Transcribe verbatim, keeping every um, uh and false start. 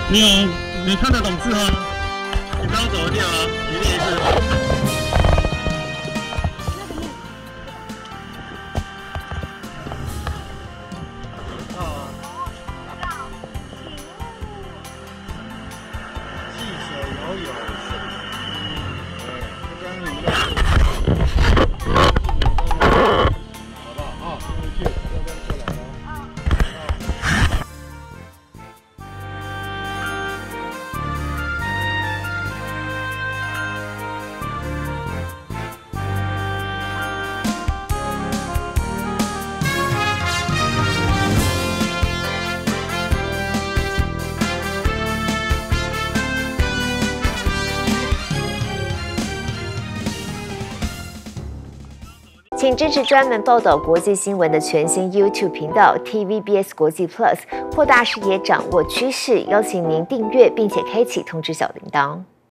你有你看得懂字吗？你不要走掉啊，你练一次。 请支持专门报道国际新闻的全新 YouTube 频道 T V B S 国际 Plus， 扩大视野，掌握趋势。邀请您订阅并且开启通知小铃铛。